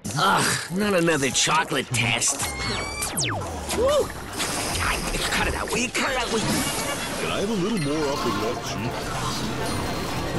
Ugh, not another chocolate test. Woo! Cut it out, will you? Cut it out, will you? Can I have a little more upper left cheek?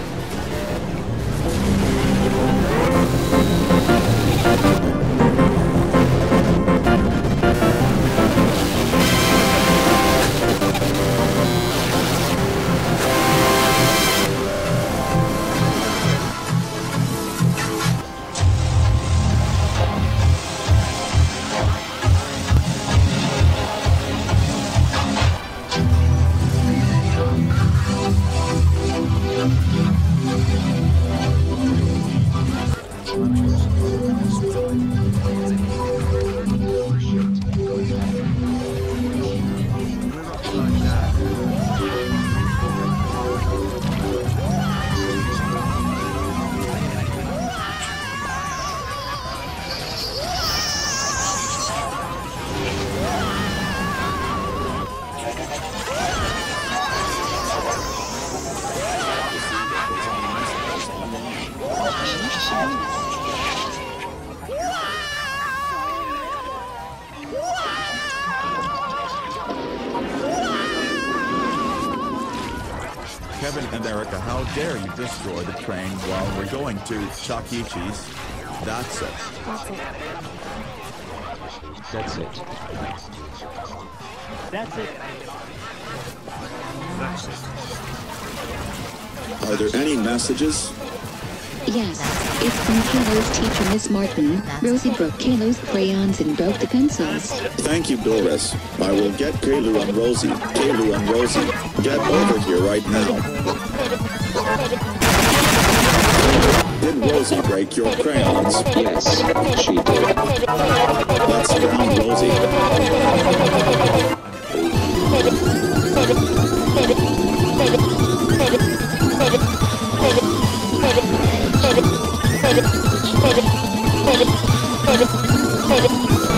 Kevin and Erica, how dare you destroy the train while we're going to Chuck E. Cheese? That's it. That's it. That's it. That's it. Are there any messages? Yes, it's from Kalo's teacher, Miss Martin. Rosie broke Kalo's crayons and broke the pencils. Thank you, Doris. I will get Kalu and Rosie. Kalu and Rosie, get over here right now. Did Rosie break your crayons? Yes, she did. Let's ground Rosie. Baby.